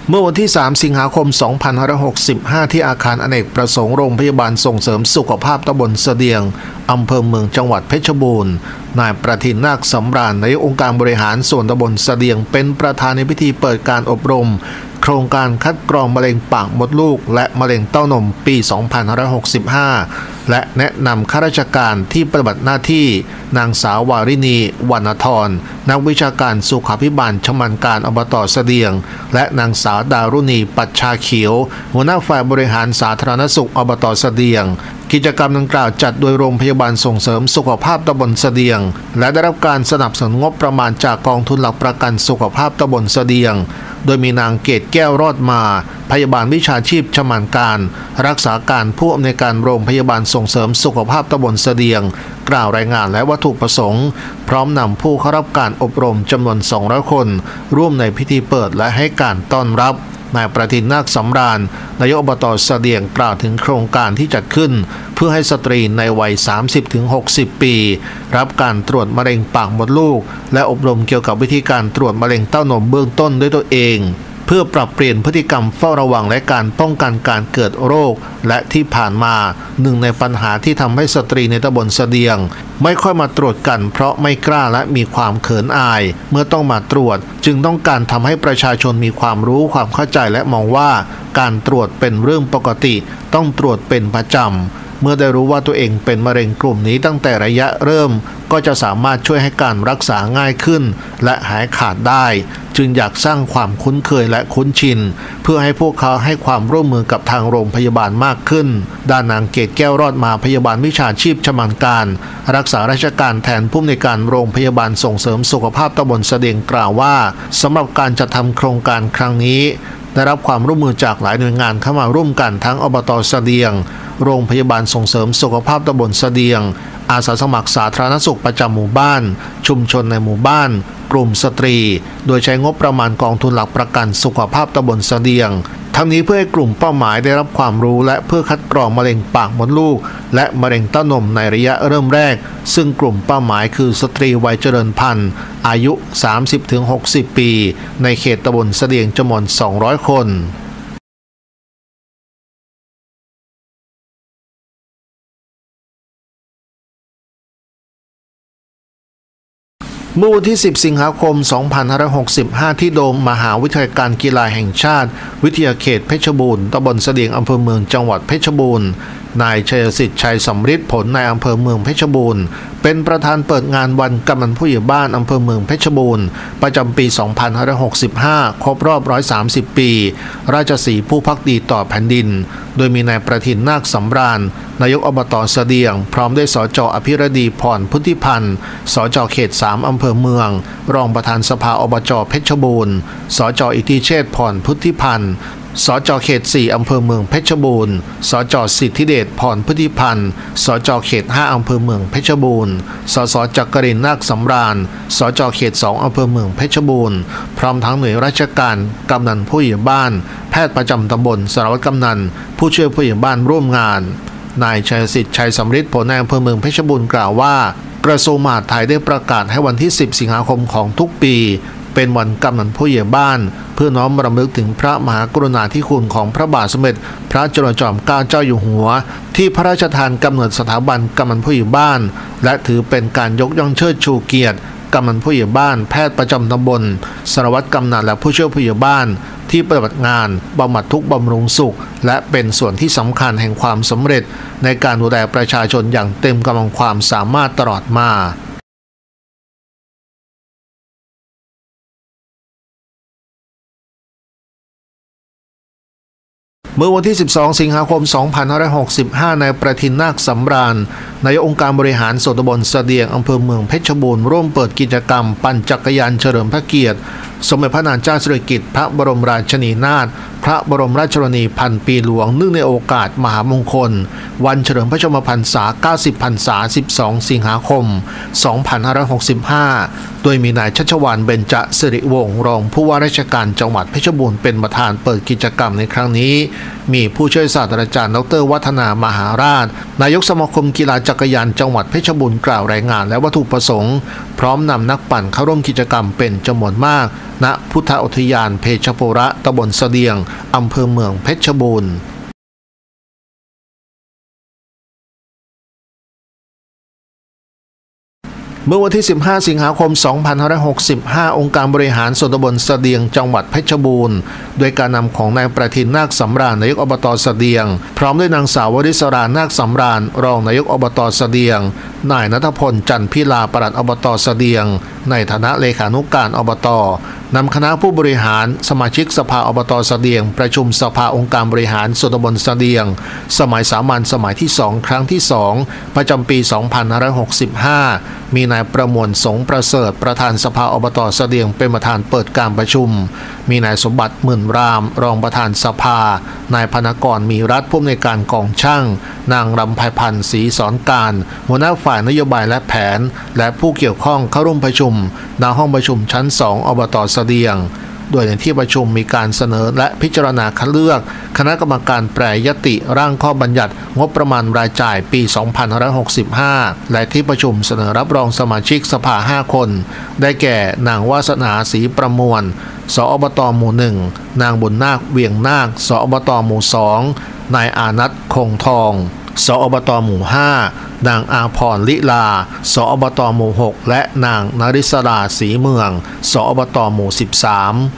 เมื่อวันที่ 3 สิงหาคม 2565 ที่อาคารอเนกประสงค์โรงพยาบาลส่งเสริมสุขภาพตำบลเสดียงอำเภอเมืองจังหวัดเพชรบูรณ์นายประทินนาคสำราญนายกองค์การบริหารส่วนตำบลเสดียงเป็นประธานในพิธีเปิดการอบรมโครงการคัดกรองมะเร็งปากมดลูกและมะเร็งเต้านมปี 2565 และแนะนำข้าราชการที่ปฏิบัติหน้าที่นางสาววารินีวรรณธรนักวิชาการสุขาภิบาลชมันการอบต.เสดียงและนางสาวดารุณีปัชชาเขียวหัวหน้าฝ่ายบริหารสาธารณสุขอบต.เสดียงกิจกรรมดังกล่าวจัดโดยโรงพยาบาลส่งเสริมสุขภาพตำบลเสดียงและได้รับการสนับสนุนงบประมาณจากกองทุนหลักประกันสุขภาพตำบลเสดียงโดยมีนางเกตแก้วรอดมาพยาบาลวิชาชีพชมันการรักษาการผู้อำนวยการโรงพยาบาลส่งเสริมสุขภาพตำบลเสดียงกล่าวรายงานและวัตถุประสงค์พร้อมนำผู้เข้ารับการอบรมจำนวน200 คนร่วมในพิธีเปิดและให้การต้อนรับนายประทินนาคสำราญนายกอบต.เสดียงกล่าวถึงโครงการที่จัดขึ้นเพื่อให้สตรีในวัย 30-60 ปีรับการตรวจมะเร็งปากมดลูกและอบรมเกี่ยวกับวิธีการตรวจมะเร็งเต้านมเบื้องต้นด้วยตัวเองเพื่อปรับเปลี่ยนพฤติกรรมเฝ้าระวังและการป้องกันการเกิดโรคและที่ผ่านมาหนึ่งในปัญหาที่ทำให้สตรีในตำบลเสดียงไม่ค่อยมาตรวจกันเพราะไม่กล้าและมีความเขินอายเมื่อต้องมาตรวจจึงต้องการทำให้ประชาชนมีความรู้ความเข้าใจและมองว่าการตรวจเป็นเรื่องปกติต้องตรวจเป็นประจำเมื่อได้รู้ว่าตัวเองเป็นมะเร็งกลุ่มนี้ตั้งแต่ระยะเริ่มก็จะสามารถช่วยให้การรักษาง่ายขึ้นและหายขาดได้จึงอยากสร้างความคุ้นเคยและคุ้นชินเพื่อให้พวกเขาให้ความร่วมมือกับทางโรงพยาบาลมากขึ้นด้านนางเกตแก้วรอดมาพยาบาลวิชาชีพชมันการรักษาราชการแทนผู้อำนวยการโรงพยาบาลส่งเสริมสุขภาพตำบลเสดียงกล่าวว่าสำหรับการจัดทำโครงการครั้งนี้ได้รับความร่วมมือจากหลายหน่วยงานเข้ามาร่วมกันทั้งอบต.เสดียงโรงพยาบาลส่งเสริมสุขภาพตำบลเสดียงอาสาสมัครสาธารณสุขประจำหมู่บ้านชุมชนในหมู่บ้านกลุ่มสตรีโดยใช้งบประมาณกองทุนหลักประกันสุขภาพตำบลเสดียงทั้งนี้เพื่อให้กลุ่มเป้าหมายได้รับความรู้และเพื่อคัดกรองมะเร็งปากมดลูกและมะเร็งเต้านมในระยะเริ่มแรกซึ่งกลุ่มเป้าหมายคือสตรีวัยเจริญพันธุ์อายุ 30-60 ปีในเขตตำบลเสดียงจำนวน200 คนเมื่อวันที่ 10 สิงหาคม 2565 ที่โดมมหาวิทยาลัยการกีฬาแห่งชาติวิทยาเขตเพชรบูรณ์ตำบลเสดียงอำเภอเมืองจังหวัดเพชรบูรณ์นายชัยสิทธิ์ชัยสำริดผลนายอำเภอเมืองเพชรบูรณ์เป็นประธานเปิดงานวันกำนันผู้ใหญ่บ้านอำเภอเมืองเพชรบูรณ์ประจำปี 2565 ครบรอบ 130 ปีราชสีห์ผู้ภักดีต่อแผ่นดินโดยมีนายประทินนาคสำราญนายกอบต.เสดียงพร้อมด้วยสจ.อภิรดีพรพุทธิพันธ์สจ.เขต 3 อำเภอเมืองรองประธานสภาอบจ.เพชรบูรณ์สจ.อิทธิเชษฐ์พรพุทธิพันธ์สจ.เขต 4 อำเภอเมืองเพชรบูรณ์สจ.สิทธิเดชพรพุทธิพันธ์สจ.เขต 5 อำเภอเมืองเพชรบูรณ์สส.จักรินทร์นาคสำราญสจ.เขต 2 อำเภอเมืองเพชรบูรณ์พร้อมทั้งหน่วยราชการกำนันผู้ใหญ่บ้านแพทย์ประจำตำบลสารวัตรกำนันผู้ช่วยผู้ใหญ่บ้านร่วมงานนายชัยสิทธิ์ชัยสำริดผลนายอำเภอเมืองเพชรบูรณ์กล่าวว่ากระทรวงมหาดไทยได้ประกาศให้วันที่ 10 สิงหาคมของทุกปีเป็นวันกำนันผู้ใหญ่บ้านเพื่อน้อมรำลึกถึงพระมหากรุณาธิคุณของพระบาทสมเด็จพระจุลจอมเกล้าเจ้าอยู่หัวที่พระราชทานกำเนิดสถาบันกำนันผู้ใหญ่บ้านและถือเป็นการยกย่องเชิดชูเกียรติกำนันผู้ใหญ่บ้านแพทย์ประจำตำบลสารวัตรกำนันและผู้ช่วยผู้ใหญ่บ้านที่ปฏิบัติงานบำบัดทุกข์บำรุงสุขและเป็นส่วนที่สำคัญแห่งความสำเร็จในการดูแลประชาชนอย่างเต็มกำลังความสามารถตลอดมาเมื่อวันที่ 12 สิงหาคม 2565 นายประทินนาคสำราญนายกองค์การบริหารส่วนตำบลเสดียงอำเภอเมืองเพชรบูรณ์ร่วมเปิดกิจกรรมปั่นจักรยานเฉลิมพระเกียรติสมเด็จพระนางเจ้าสิริกิติ์พระบรมราชินีนาถพระบรมราชชนนีพันปีหลวงเนื่องในโอกาสมหามงคลวันเฉลิมพระชนมพรรษา90พรรษา12สิงหาคม2565โดยมีนายชัชวาลเบญจสิริวงศ์รองผู้ว่าราชการจังหวัดเพชรบูรณ์เป็นประธานเปิดกิจกรรมในครั้งนี้มีผู้ช่วยศาสตราจารย์ดร.วัฒนามหาราชนายกสมาคมกีฬาจักรยานจังหวัดเพชรบูรณ์กล่าวรายงานและวัตถุประสงค์พร้อมนำนักปั่นเข้าร่วมกิจกรรมเป็นจำนวนมากณพุทธอุทยานเพชรบุรีตำบลเสดียงอำเภอเมืองเพชรบูรณ์เมื่อวันที่15สิงหาคม2565องค์การบริหารส่วนตำบลเสดียงจังหวัดเพชรบูรณ์โดยการนำของนายประทินนาคสำราญนายกอบตเสดียงพร้อมด้วยนางสาววริศรานาคสำราญรองนายกอบตเสดียงนายณัฐพลจันทร์พิลาปลัดอบตเสดียงในฐานะเลขานุการอบตนำคณะผู้บริหารสมาชิกสภาอบตเสดียงประชุมสภาองค์การบริหารส่วนตำบลเสดียงสมัยสามัญสมัยที่2ครั้งที่2ประจำปี2565มีนายประมวลสงประเสริฐประธานสภาอบตเสดียงเป็นประธานเปิดการประชุมมีนายสมบัติหมื่นรามรองประธานสภานายพนกรมีรัฐผู้อำนวยการกองช่างนางรำไพพันธ์ศรีสอนการหัวหน้าฝ่ายนโยบายและแผนและผู้เกี่ยวข้องเข้าร่วมประชุมณห้องประชุมชั้น2อบตเสดียงโดยในที่ประชุมมีการเสนอและพิจารณาคัดเลือกคณะกรรมการแปรยติร่างข้อบัญญัติงบประมาณรายจ่ายปี2565และที่ประชุมเสนอรับรองสมาชิกสภา5คนได้แก่นางวาสนาศรีประมวลสอบตหมู่1นางบุญนาคเวียงนาคสอบตหมู่2นายอานัทคงทองสอบตหมู่5นางอาพรลิลาสอบตหมู่6และนางนริศราศรีเมืองสอบตหมู่13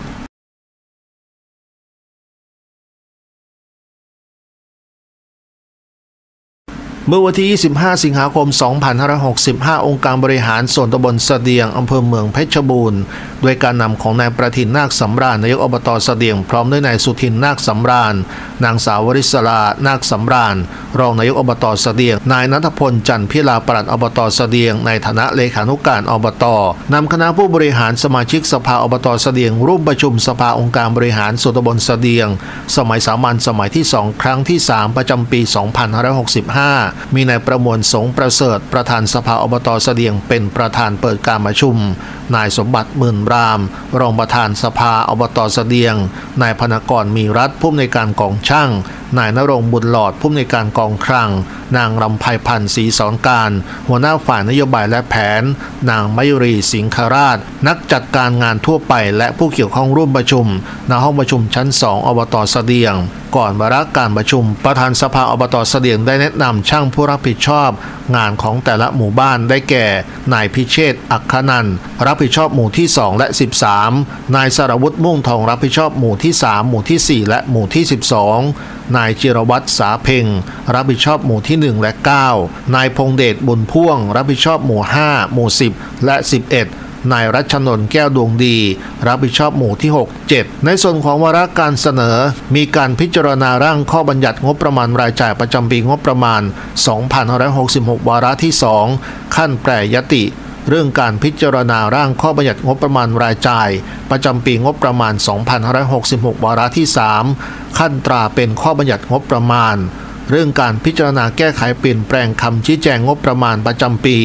เมื่อวันที่25สิงหาคม2565องค์การบริหารส่วนตำบลเสดียงอำเภอเมืองเพชรบูรณ์โดยการนำของนายประทินนาคสำราญนายกอบตเสดียงพร้อมด้วยนายสุทินนาคสำราญนางสาววริศรานาคสำราญรองนายกอบตเสดียงนายณัฐพลจันทร์พิลาปลัดอบตเสดียงในฐานะเลขานุการอบตนำคณะผู้บริหารสมาชิกสภาอบตเสดียงร่วมประชุมสภาองค์การบริหารส่วนตำบลเสดียงสมัยสามัญสมัยที่2ครั้งที่3ประจำปี2565มีนายประมวลสงประเสริฐประธานสภาอบตเสดียงเป็นประธานเปิดการประชุมนายสมบัติหมื่นรามรองประธานสภาอบตเสดียงนายพนกรมีรัฐผู้อำนวยการกองช่างนายณรงค์บุญหลอดผู้อำนวยการกองคลังนางรำไพพันธ์ศรีสอนการหัวหน้าฝ่ายนโยบายและแผนนางมยุรีสิงคราชนักจัดการงานทั่วไปและผู้เกี่ยวข้องร่วมประชุมณห้องประชุมชั้น2อบตเสดียงก่อนวาระการประชุมประธานสภาอบตเสดียงได้แนะนำช่างผู้รับผิดชอบงานของแต่ละหมู่บ้านได้แก่นายพิเชษฐ์อัคคนันท์รับผิดชอบหมู่ที่2และ13นายสรวุฒิม่วงทองรับผิดชอบหมู่ที่3หมู่ที่4และหมู่ที่12นายจิรวัตรสาเพ็งรับผิดชอบหมู่ที่1และ9นายพงเดชบุญพ่วงรับผิดชอบหมู่5หมู่10และ11นายรัชนนท์แก้วดวงดีรับผิดชอบหมู่ที่6 7ในส่วนของวาระการเสนอมีการพิจารณาร่างข้อบัญญัติงบประมาณรายจ่ายประจำปีงบประมาณ2566วาระที่2ขั้นแปรยติเรื่องการพิจารณาร่างข้อบัญญัติงบประมาณรายจ่ายประจำปีงบประมาณ2566วาระที่3ขั้นตราเป็นข้อบัญญัติงบประมาณเรื่องการพิจารณาแก้ไขเปลี่ยนแปลงคำชี้แจงงบประมาณประจำปี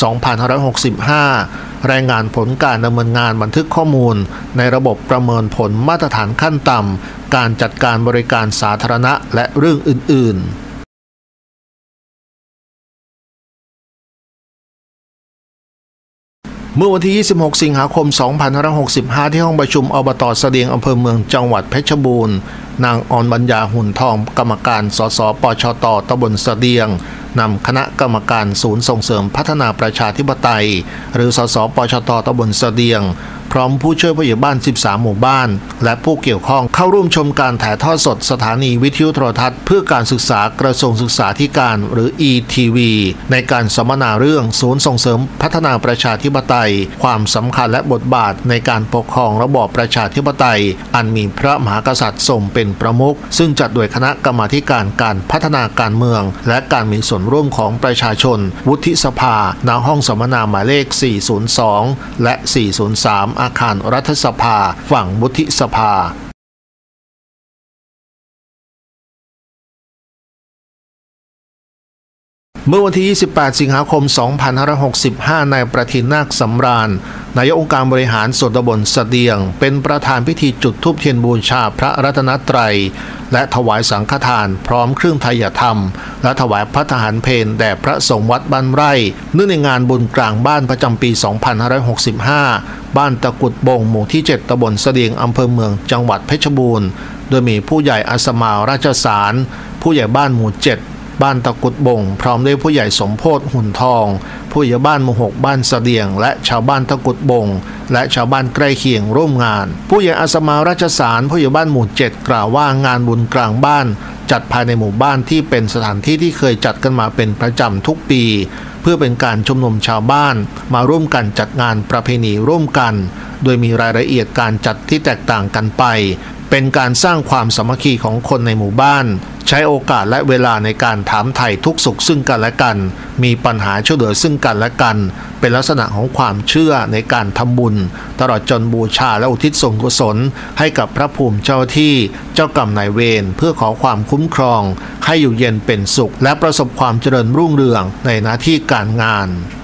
2565รายงานผลการดำเนินงานบันทึกข้อมูลในระบบประเมินผลมาตรฐานขั้นต่ำการจัดการบริการสาธารณะและเรื่องอื่นๆเมื่อวันที่26สิงหาคม2565ที่ห้องประชุมอบตเสดียงอำเภอเมืองจังหวัดเพชรบูรณ์นางอรบรรยาหุ่นทองกรรมการสสปชต.ตำบลเสดียงนำคณะกรรมการศูนย์ส่งเสริมพัฒนาประชาธิปไตยหรือสสปชต.ตำบลเสดียงพร้อมผู้ช่วยผู้ใหญ่บ้าน13หมู่บ้านและผู้เกี่ยวข้องเข้าร่วมชมการถ่ายทอดสดสถานีวิทยุโทรทัศน์เพื่อการศึกษากระทรวงศึกษาธิการหรือ ETV ในการสัมมนาเรื่องศูนย์ส่งเสริมพัฒนาประชาธิปไตยความสำคัญและบทบาทในการปกครองระบอบประชาธิปไตยอันมีพระมหากษัตริย์ทรงเป็นประมุขซึ่งจัดโดยคณะกรรมาธิการการพัฒนาการเมืองและการมีส่วนร่วมของประชาชนวุฒิสภาณห้องสัมมนาหมายเลข402และ403อาคารรัฐสภาฝั่งวุฒิสภาเมื่อวันที่ 28 สิงหาคม 2565 นายประทินนาคสำราญนายกองค์การบริหารส่วนตำบลเสดียงเป็นประธานพิธีจุดธูปเทียนบูชาพระรัตนตรัยและถวายสังฆทานพร้อมเครื่องไทยธรรมและถวายพระทหารเพลแด่พระสงฆ์วัดบ้านไร่เนื่องในงานบุญกลางบ้านประจำปี 2565 บ้านตะกุดบงหมู่ที่ 7 ตำบลเสดียงอำเภอเมืองจังหวัดเพชรบูรณ์โดยมีผู้ใหญ่อาสมาราชสารผู้ใหญ่บ้านหมู่ 7บ้านตะกุดบงพร้อมด้วยผู้ใหญ่สมโพธิหุ่นทองผู้ใหญ่บ้านหมู่ 6บ้านเสดียงและชาวบ้านตะกุดบงและชาวบ้านใกล้เคียงร่วมงานผู้ใหญ่อาสมาราชสารผู้ใหญ่บ้านหมู่ 7กล่าวว่างานบุญกลางบ้านจัดภายในหมู่บ้านที่เป็นสถานที่ที่เคยจัดกันมาเป็นประจำทุกปีเพื่อเป็นการชุมนุมชาวบ้านมาร่วมกันจัดงานประเพณีร่วมกันโดยมีรายละเอียดการจัดที่แตกต่างกันไปเป็นการสร้างความสามัคคีของคนในหมู่บ้านใช้โอกาสและเวลาในการถามไถ่ทุกสุขซึ่งกันและกันมีปัญหาช่วยเหลือซึ่งกันและกันเป็นลักษณะของความเชื่อในการทำบุญตลอดจนบูชาและอุทิศส่วนกุศลให้กับพระภูมิเจ้าที่เจ้ากรรมนายเวรเพื่อขอความคุ้มครองให้อยู่เย็นเป็นสุขและประสบความเจริญรุ่งเรืองในหน้าที่การงาน